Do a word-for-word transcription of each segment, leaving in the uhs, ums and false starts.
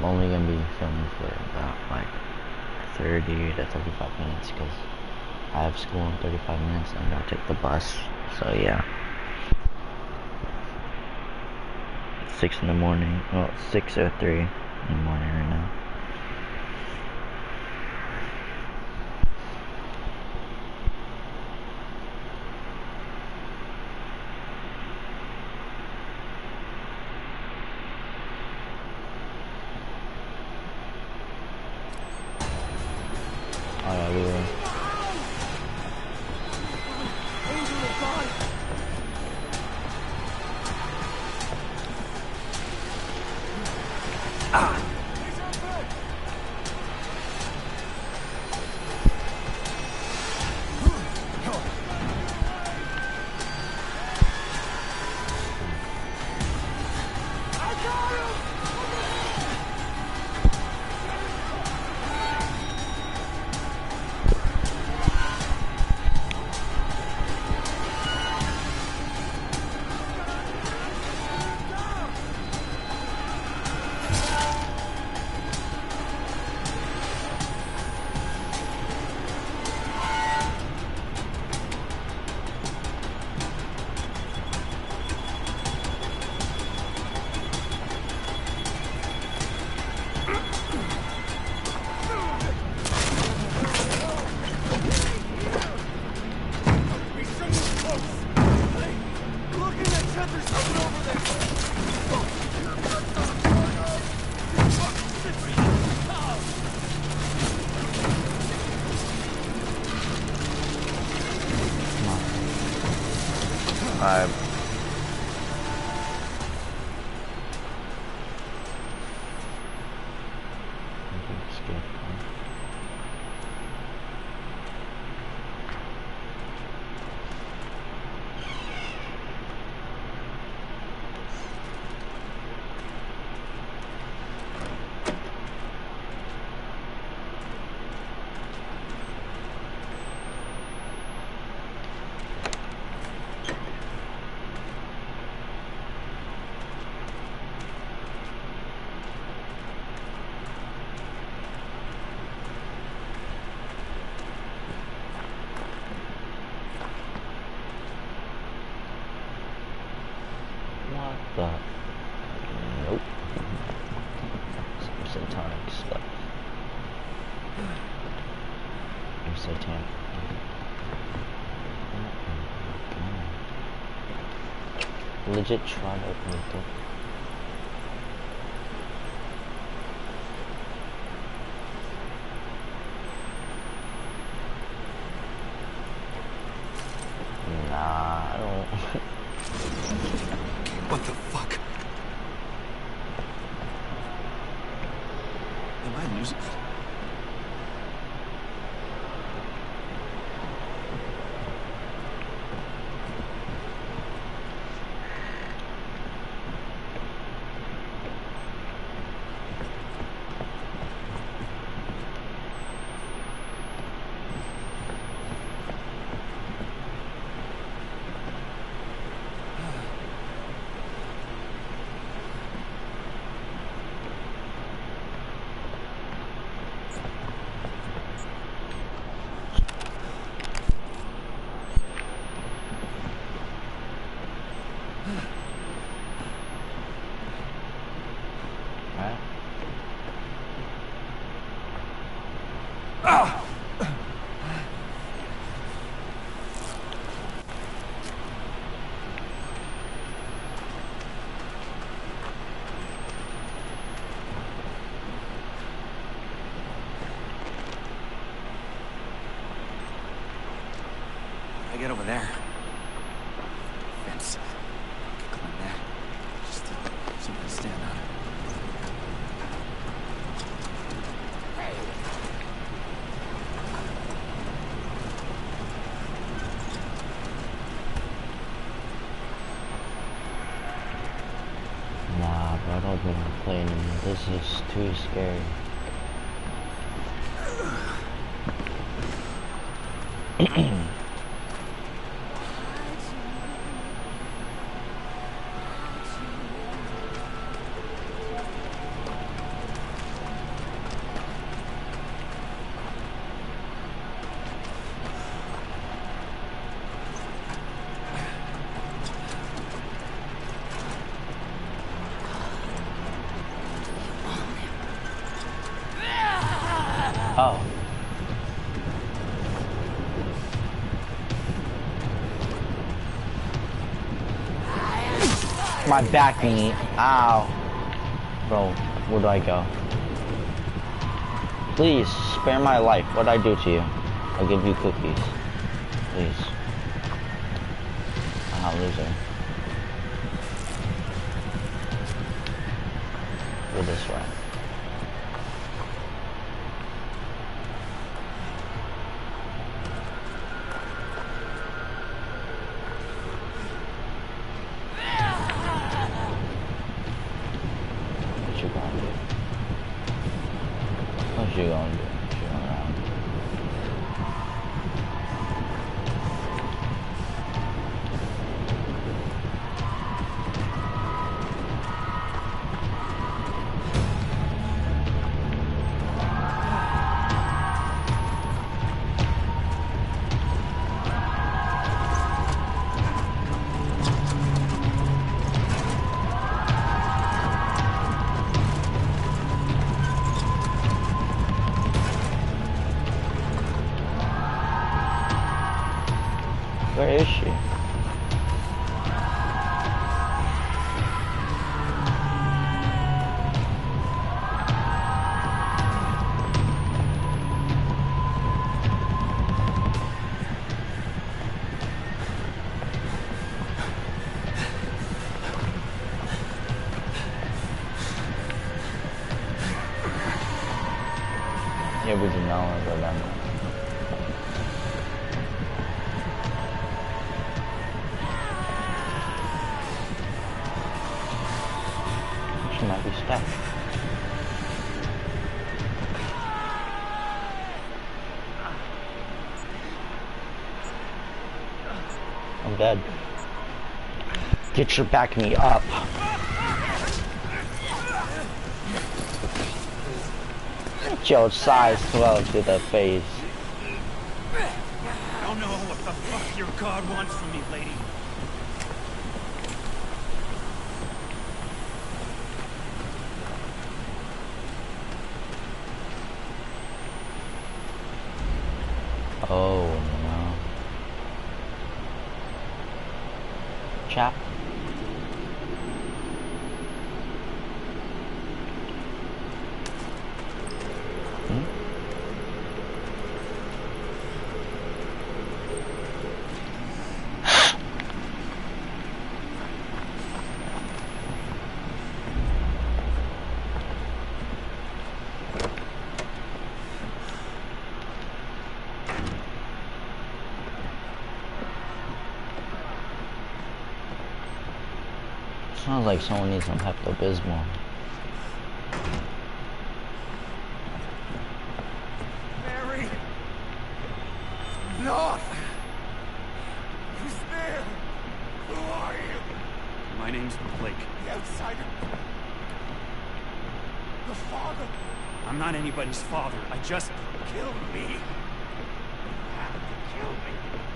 only gonna be filming for about like thirty to thirty-five minutes because I have school in thirty-five minutes and I'm gonna take the bus. So yeah. Six in the morning. Well, six or three in the morning right now. Oh yeah, we were. Ah. Alright. What the? Nope. Some satanic stuff. I'm satanic. Legit try to open the door. Nah, I don't. What the fuck? Am I losing it? I get over there. Fence. I can climb that. Just uh, something to stand on. Nah, bro, I don't want to play anymore. This is too scary. Oh. My back knee. Ow. Bro, where do I go? Please, spare my life. What'd I do to you? I'll give you cookies. Please. I'm not losing. Go this way. What you gonna do? What you gonna do? What you gonna around? Where is she? Yeah, we do not want to go down there. She might be stuck. I'm dead. Get your back knee up. Get your size twelve to the face. I don't know what the fuck your god wants from me, lady. Oh no. Chap. Hmm? Sounds like someone needs some Pepto-Bismol. Mary! No! Who's there? Who are you? My name's Blake. The outsider. The father. I'm not anybody's father. I just... Kill me. You have to kill me.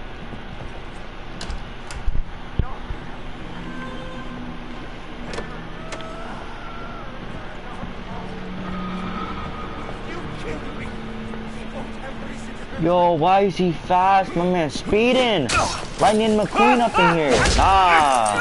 Yo, why is he fast? My man speeding! Lightning McQueen up in here! Ah!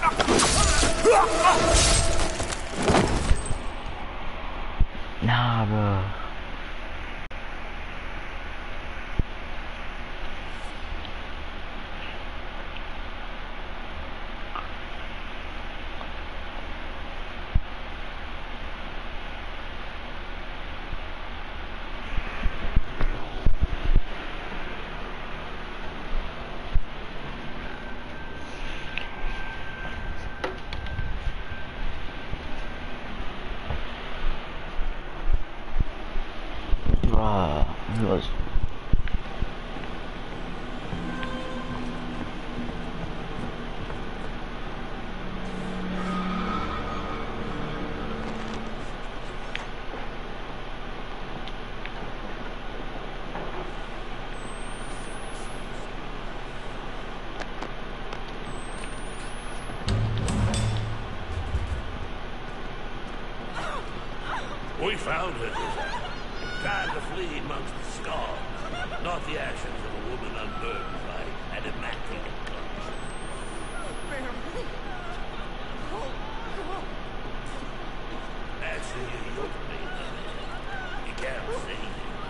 Nah, bro. Bruh, he was... We found it. time to flee amongst the stars, not the actions of a woman unburdened by an immaculate conscience. Mary. Oh, God. That's who you look me, you can't see.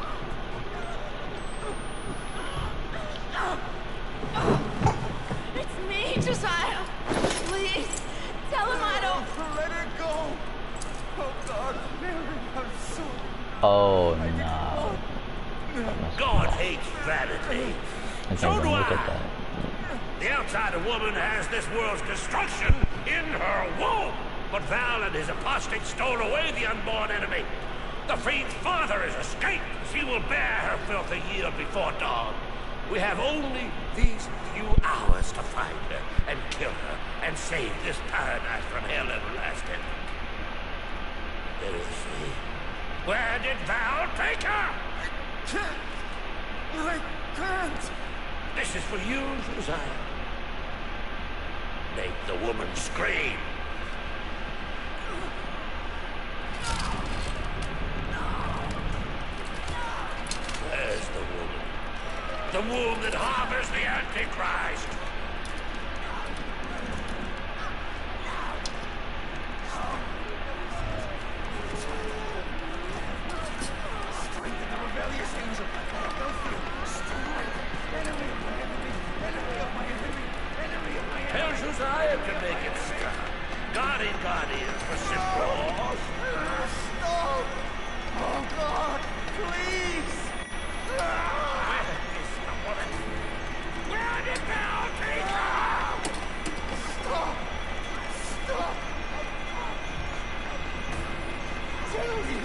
It's me, Josiah. Please, tell him I don't... Let her go. Oh, God, Mary, I'm so... Oh, no. God hates vanity. I So can't do even look I. at that. The outsider woman has this world's destruction in her womb. But Val and his apostates stole away the unborn enemy. The fiend's father has escaped. She will bear her filthy yield before dawn. We have only these few hours to find her and kill her and save this paradise from hell everlasting. There is she. Where did Val take her? I can't. I can't. This is for you, Josiah. Make the woman scream. Where's the woman? The womb that harbors the Antichrist. Strengthen the rebellious angel. Go feel. Strike. Enemy of my enemy. Enemy of my enemy. Enemy of my enemy. Tell Josiah to make it stop. Guardian, guardian for simple. Stop! Oh, God, please! Where is the woman? Where did Val take her? Stop! Stop! Tell you!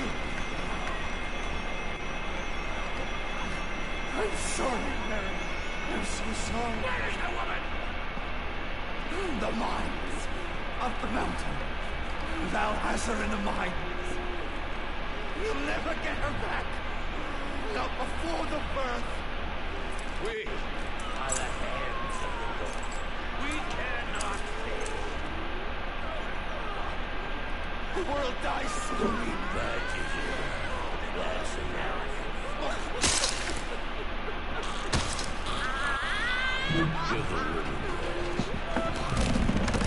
I'm sorry, Mary. I'm so sorry. Where is the woman? In the mines of the mountain. Val has her in the mines. You'll never get her back. Not before the birth. We are the hands of the Lord. We cannot fail. The world dies slowly. That is it. That's enough. Give the woman rest.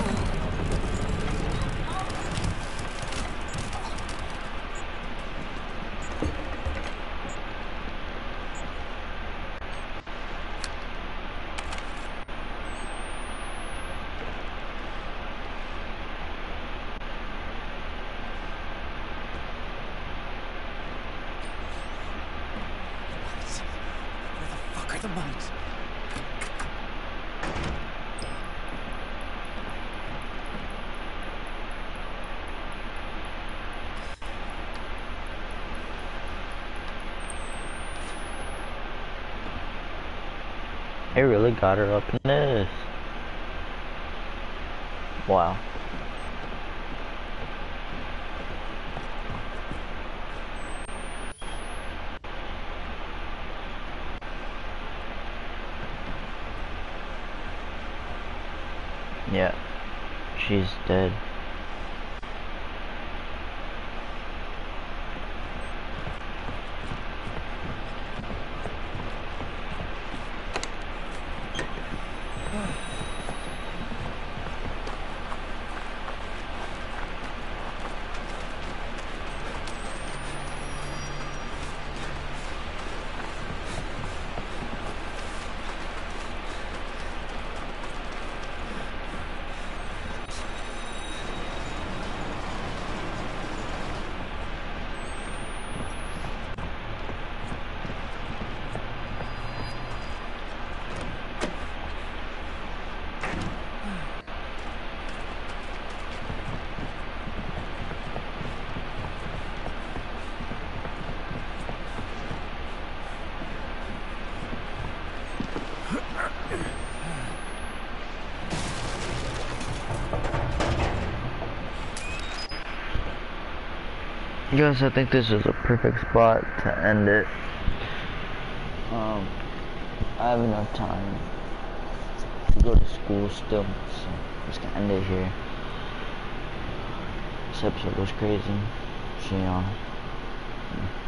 Where the fuck are the mines? They really got her up in this. Wow. Yeah, she's dead. Yes, I think this is a perfect spot to end it. Um, I have enough time to go to school still, so I'm just gonna end it here. This episode was crazy. See y'all.